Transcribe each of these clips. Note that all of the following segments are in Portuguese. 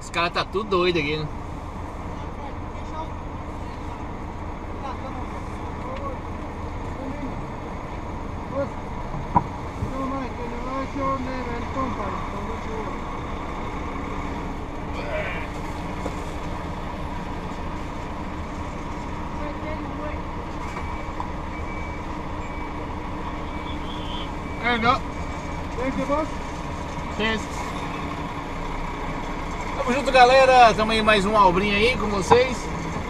Os caras tá tudo doido aqui, né? There you go. Thank you, boss. Yes. Tamo junto, galera. Tamo aí mais uma obrinha aí com vocês.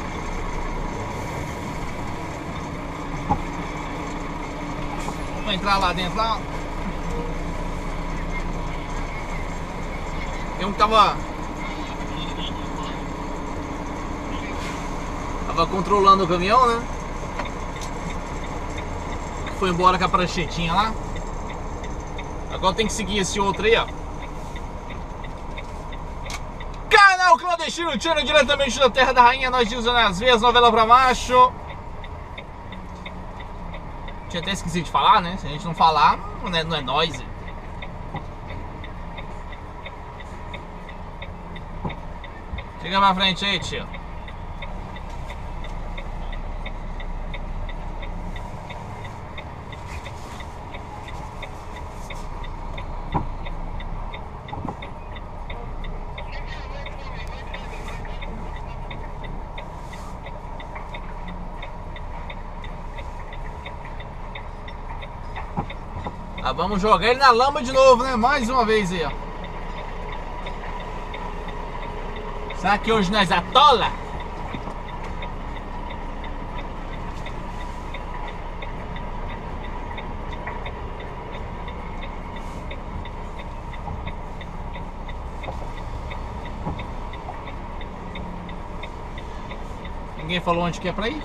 Vamos entrar lá dentro lá. Tem um que tava controlando o caminhão, né? Foi embora com a pranchetinha lá. Agora tem que seguir esse outro aí, ó. Canal Clandestino Channel, diretamente da Terra da Rainha. Nós usamos as veias, novela pra macho. Tinha até esquecido de falar, né? Se a gente não falar, não é nós. Chega pra frente aí, tio. Ah, vamos jogar ele na lama de novo, né? Mais uma vez aí, ó. Será que hoje nós atola? Ninguém falou onde que é pra ir?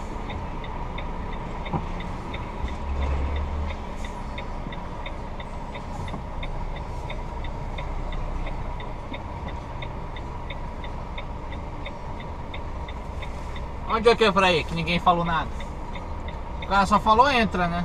Onde é que é pra ir? Que ninguém falou nada. O cara só falou entra, né?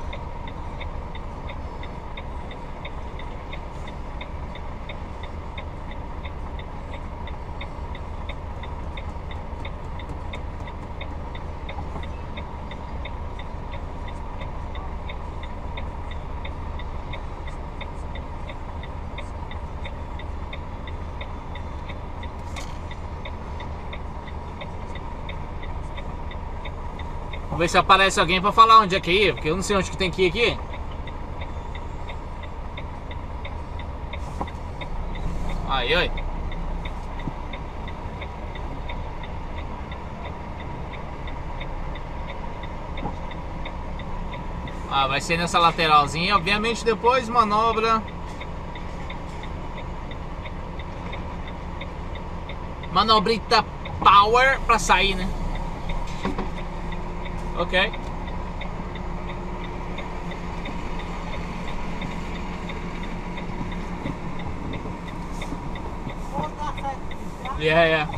Vamos ver se aparece alguém pra falar onde é que ir, porque eu não sei onde que tem que ir aqui. Aí, oi. Ah, vai ser nessa lateralzinha, obviamente depois manobra. Manobrita power pra sair, né? Ok. Yeah.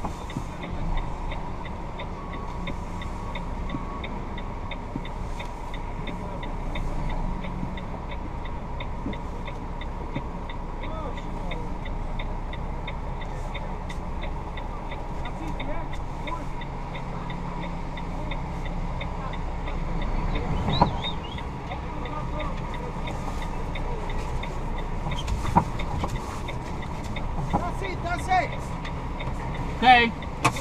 Ok.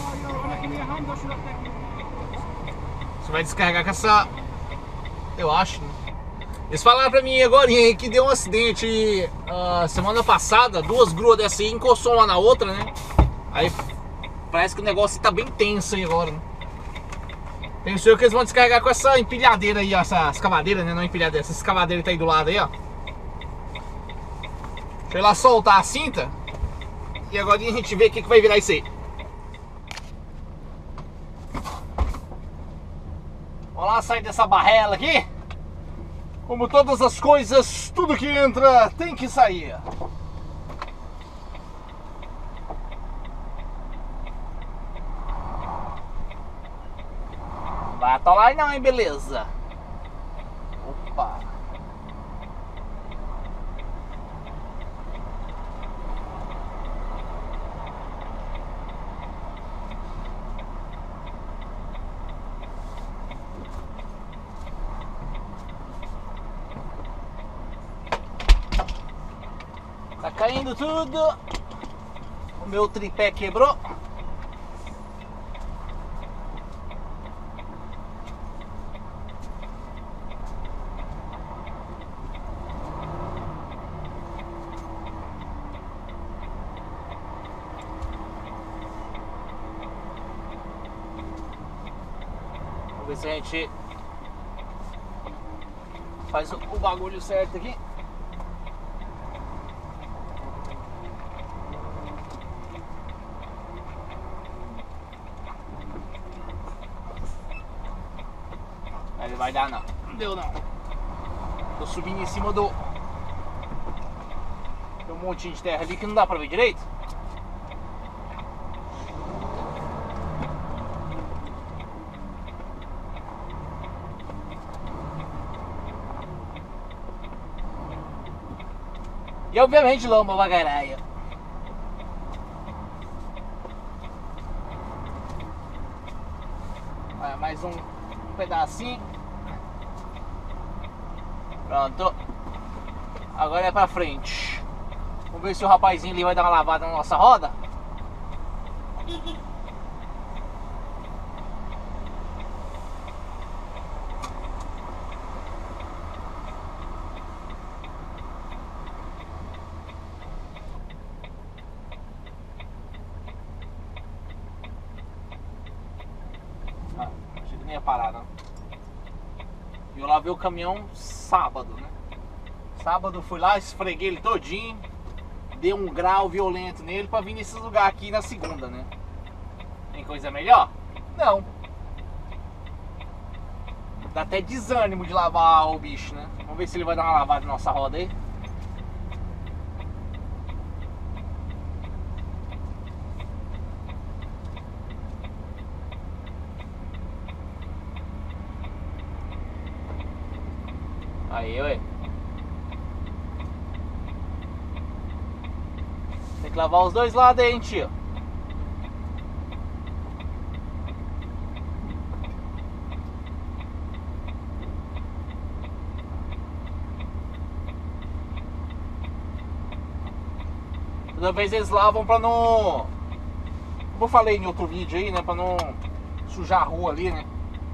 Você vai descarregar com essa... Eu acho, né? Eles falaram pra mim agora que deu um acidente semana passada. Duas gruas dessa aí encostou uma na outra, né? Aí parece que o negócio tá bem tenso aí agora, né? Pensou que eles vão descarregar com essa empilhadeira aí, ó, essa escavadeira, né? Não empilhadeira, essa escavadeira tá aí do lado aí, ó. Deixa eu ir lá soltar a cinta. E agora a gente vê o que vai virar isso aí. Vamos lá sair dessa barrela aqui. Como todas as coisas, tudo que entra tem que sair. Não vai atolar não, hein, beleza. Opa. caindo tudo. O meu tripé quebrou. Vamos ver se a gente faz o bagulho certo aqui. Ele vai dar não. Não deu não. Tô subindo em cima do... Tem um montinho de terra ali que não dá pra ver direito. E obviamente lama pra caralho. Olha, mais um pedacinho. Pronto. Agora é pra frente. Vamos ver se o rapazinho ali vai dar uma lavada na nossa roda. Achei que nem ia parar, não. E eu lavei o caminhão sábado, né? Sábado fui lá, esfreguei ele todinho. Dei um grau violento nele pra vir nesse lugar aqui na segunda, né? Tem coisa melhor? Não. Dá até desânimo de lavar o bicho, né? Vamos ver se ele vai dar uma lavada na nossa roda aí. Aí, ué. Tem que lavar os dois lados aí, hein, tio. Toda vez eles lavam pra não... Como eu falei em outro vídeo aí, né? Pra não sujar a rua ali, né?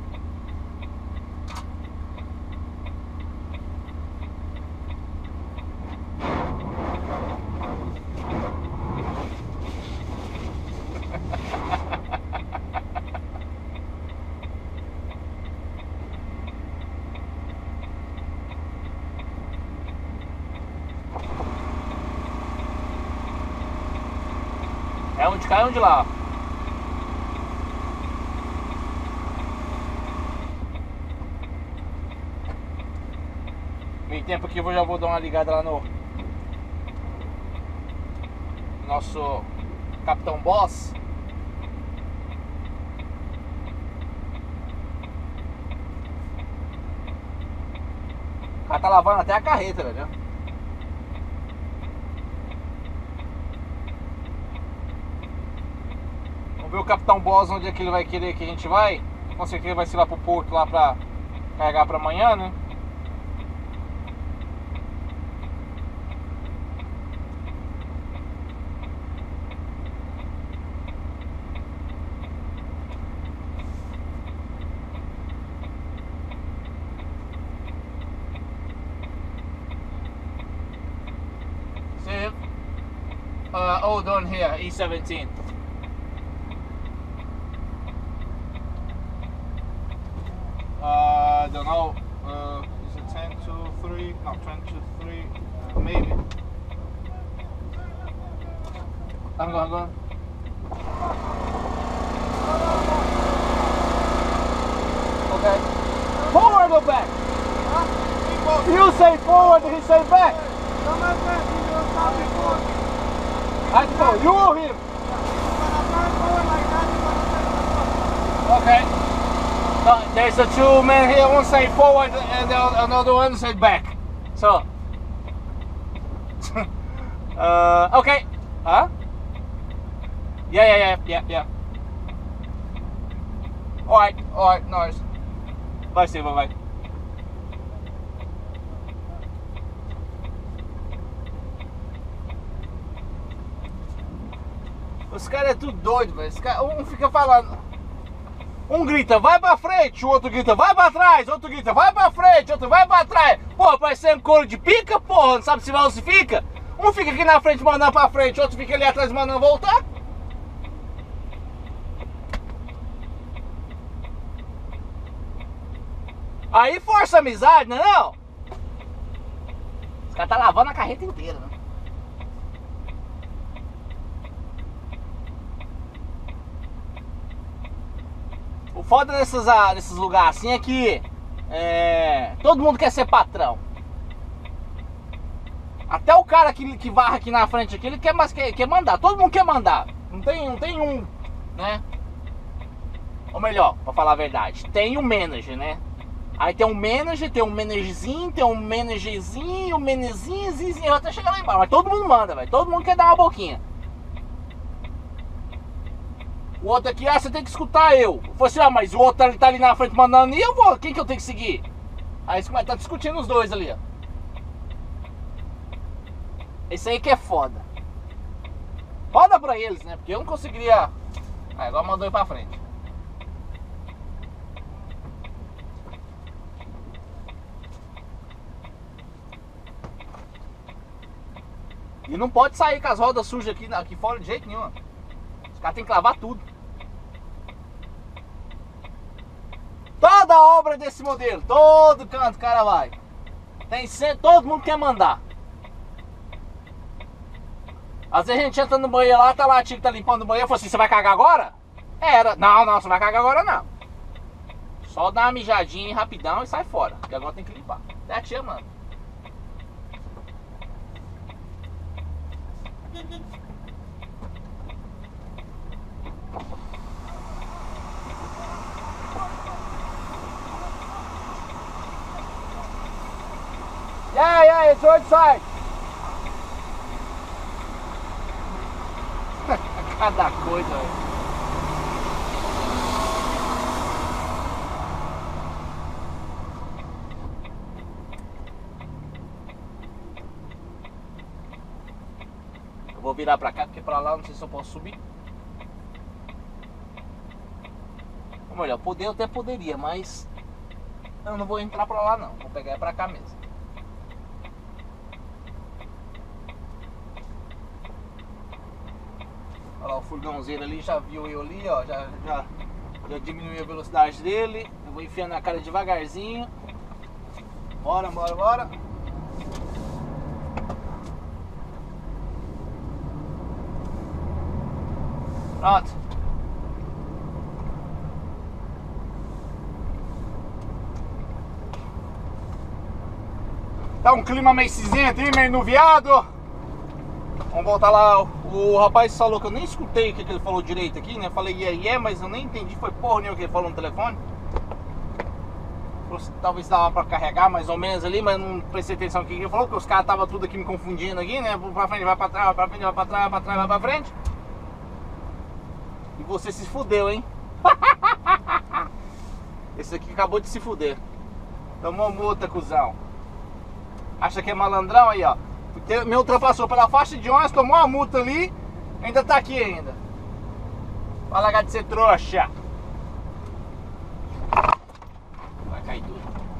É onde cai, onde lá. Meio tempo aqui eu já vou dar uma ligada lá no nosso Capitão Boss. O cara tá lavando até a carreta, velho. Vamos ver o Capitão Boss onde é que ele vai querer que a gente vai. Com certeza vai ser lá pro porto lá pra carregar pra amanhã, né? Hold on here, E17. I don't know. Is it 10 to 3? No, 20 to 3. Maybe. I'm going. Okay. Forward or back? Huh? You say forward, he say back. I know, you or him? Okay. No, there's a two men here, one say forward and the another one say back. So. Okay. Huh? Yeah. Alright, nice. Bye, Steve, bye. Os caras é tudo doido, velho. Um fica falando. Um grita, vai pra frente, o outro grita, vai pra trás, outro grita, vai pra frente, outro vai pra trás. Porra, parecendo couro de pica, porra, não sabe se vai ou se fica. Um fica aqui na frente mandando pra frente, outro fica ali atrás mandando voltar. Aí força a amizade, não é não? Os caras tá lavando a carreta inteira, né? O foda nesses lugares assim é que todo mundo quer ser patrão. Até o cara que varra aqui na frente aqui, ele quer mandar. Todo mundo quer mandar. Não tem um, né? Ou melhor, pra falar a verdade, tem um manager, né? Aí tem um manager, tem um managerzinho, tem um managerzinho, um managerzinho, até chegar lá embaixo. Mas todo mundo manda, velho. Todo mundo quer dar uma boquinha. O outro aqui, você tem que escutar eu. Eu falei assim, mas o outro tá ali na frente mandando e eu vou. Quem que eu tenho que seguir? Aí você tá discutindo os dois ali, ó. Esse aí que é foda. Foda pra eles, né? Porque eu não conseguiria. Aí agora mandou ir pra frente. E não pode sair com as rodas sujas aqui fora de jeito nenhum. Os caras tem que lavar tudo. Toda obra desse modelo, todo canto o cara vai. Tem sempre, todo mundo quer mandar. Às vezes a gente entra no banheiro lá, tá lá a tia que tá limpando o banheiro, fala assim, você vai cagar agora? Era. Não, você vai cagar agora não. Só dá uma mijadinha rapidão e sai fora, porque agora tem que limpar. Até a tia manda. Yeah, it's roadside. Cada coisa, velho. Eu vou virar pra cá, porque pra lá eu não sei se eu posso subir. Ou melhor, eu até poderia, mas eu não vou entrar pra lá não. Vou pegar pra cá mesmo. Olha lá o furgãozinho ali, já viu eu ali, ó, já diminuiu a velocidade dele. Eu vou enfiando a cara devagarzinho. Bora. Pronto. Tá um clima meio cinzento aí, meio nuviado. Vamos voltar lá. O rapaz falou que eu nem escutei o que ele falou direito aqui, né? Falei mas eu nem entendi, foi porra nenhuma que ele falou no telefone. Talvez dava pra carregar mais ou menos ali, mas não prestei atenção no que ele falou, porque os caras estavam tudo aqui me confundindo aqui, né? Pra frente, vai pra trás, vai pra frente, vai pra trás, vai pra trás, vai pra frente. E você se fudeu, hein? Esse aqui acabou de se fuder. Tomou multa, cuzão. Acha que é malandrão aí, ó. Me ultrapassou pela faixa de ônibus, tomou uma multa ali, ainda tá aqui ainda. Vai largar de ser trouxa. Vai cair tudo.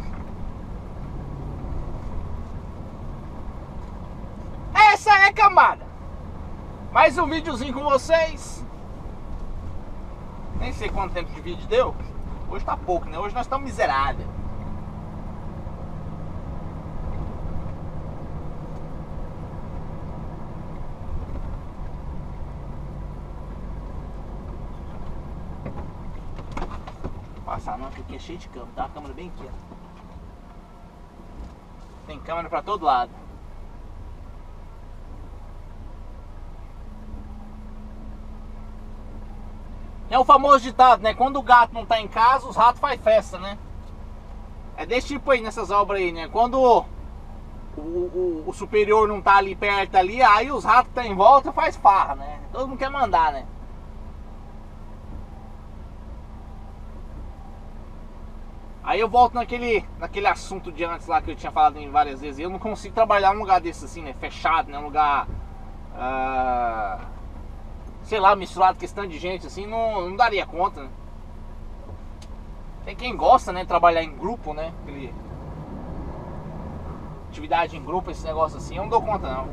Essa é, camada. Mais um videozinho com vocês. Nem sei quanto tempo de vídeo deu. Hoje tá pouco, né? Hoje nós estamos miseráveis. Passar não, porque aqui é cheio de câmera, tá? A câmera bem aqui, ó. Tem câmera pra todo lado. É o famoso ditado, né? Quando o gato não tá em casa, os ratos fazem festa, né? É desse tipo aí, nessas obras aí, né? Quando o superior não tá ali perto ali, aí os ratos que tá em volta faz farra, né? Todo mundo quer mandar, né? Aí eu volto naquele assunto de antes lá que eu tinha falado em várias vezes. Eu não consigo trabalhar num lugar desse assim, né? Fechado, né? Um lugar sei lá, misturado com esse tanto de gente assim, não daria conta, né? Tem quem gosta, né, trabalhar em grupo, né? Atividade em grupo, esse negócio assim, eu não dou conta não.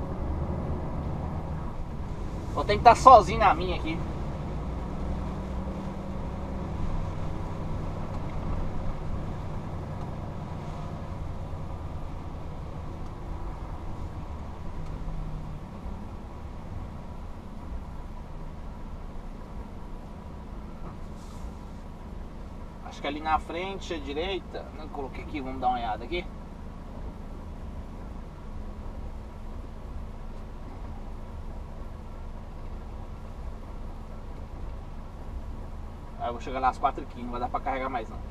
Eu tenho que estar sozinho na minha aqui. Acho que ali na frente, à direita, não coloquei aqui, vamos dar uma olhada aqui. Aí eu vou chegar lá às 4h15, não vai dar pra carregar mais não.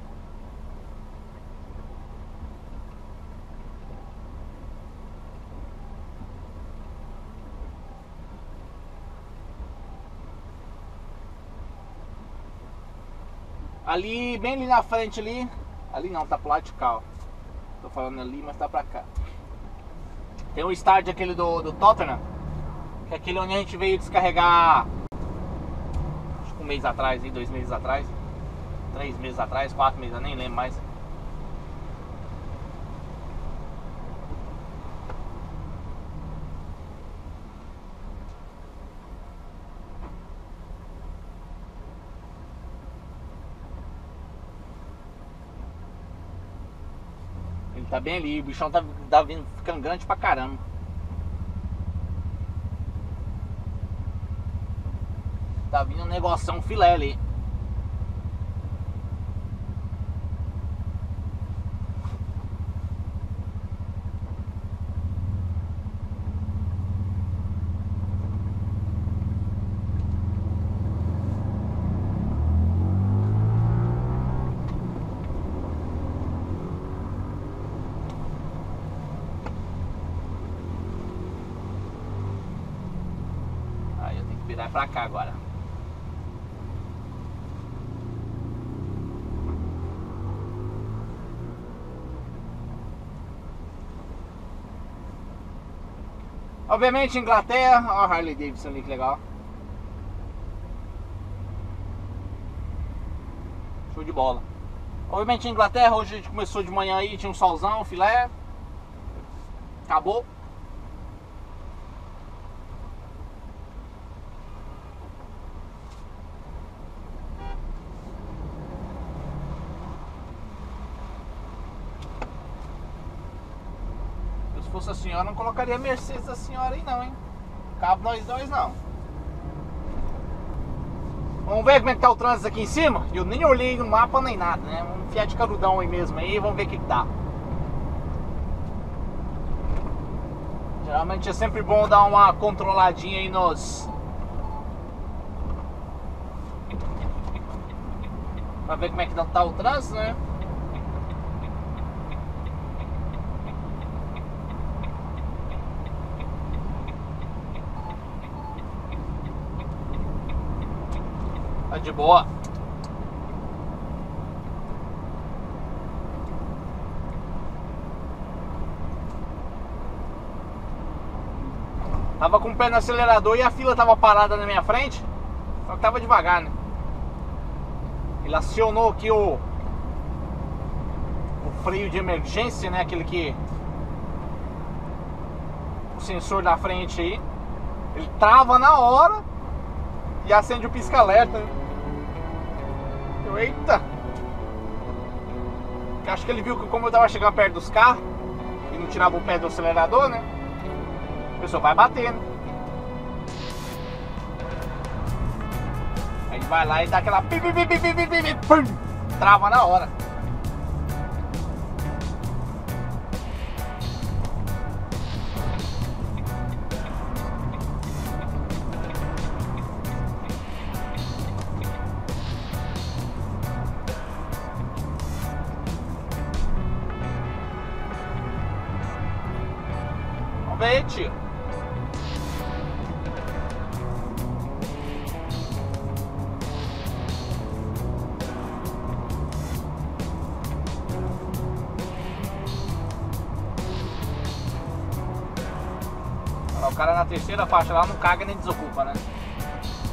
Ali, bem ali na frente ali. Ali não, tá pro lado de cá, ó. Tô falando ali, mas tá pra cá. Tem um estádio aquele do Tottenham, que é aquele onde a gente veio descarregar, acho que 1 mês atrás, 2 meses atrás, 3 meses atrás, 4 meses, eu nem lembro mais. Ele tá bem ali, o bichão tá vindo, ficando grande pra caramba. Tá vindo um negoção filé ali. Aí eu tenho que virar pra cá agora. Obviamente Inglaterra, ó a Harley Davidson ali, que legal. Show de bola. Obviamente Inglaterra, hoje a gente começou de manhã aí, tinha um solzão, filé. Acabou. Se fosse a senhora, não colocaria a Mercedes da senhora aí não, hein? Cabe nós dois não. Vamos ver como é que tá o trânsito aqui em cima. Eu nem olhei no mapa nem nada, né? Um Fiat Carudão aí mesmo aí, vamos ver o que dá. Geralmente é sempre bom dar uma controladinha aí nos... pra ver como é que tá o trânsito, né? Tá de boa. Tava com o pé no acelerador e a fila tava parada na minha frente. Só que tava devagar, né? Ele acionou aqui o freio de emergência, né? Aquele que... o sensor da frente aí. Ele trava na hora e acende o pisca-alerta. Eita! Acho que ele viu que como eu tava chegando perto dos carros e não tirava o pé do acelerador, né? A pessoa vai batendo. Aí ele vai lá e dá aquela pim, trava na hora. Vamos ver, tio. O cara na terceira faixa lá não caga nem desocupa, né?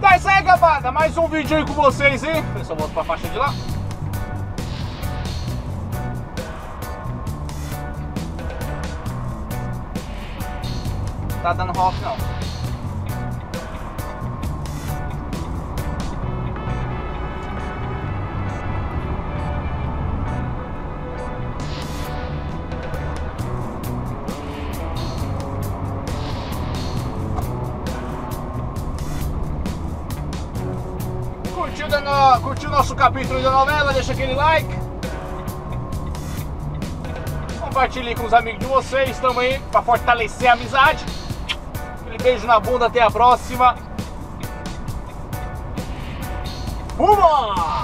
Então é isso aí, gabada. Mais um vídeo aí com vocês, hein? Eu só volto pra faixa de lá. Tá dando rock não. Curtiu o nosso capítulo da novela? Deixa aquele like. Compartilhe com os amigos de vocês também, para fortalecer a amizade. Aquele beijo na bunda, até a próxima. Uma!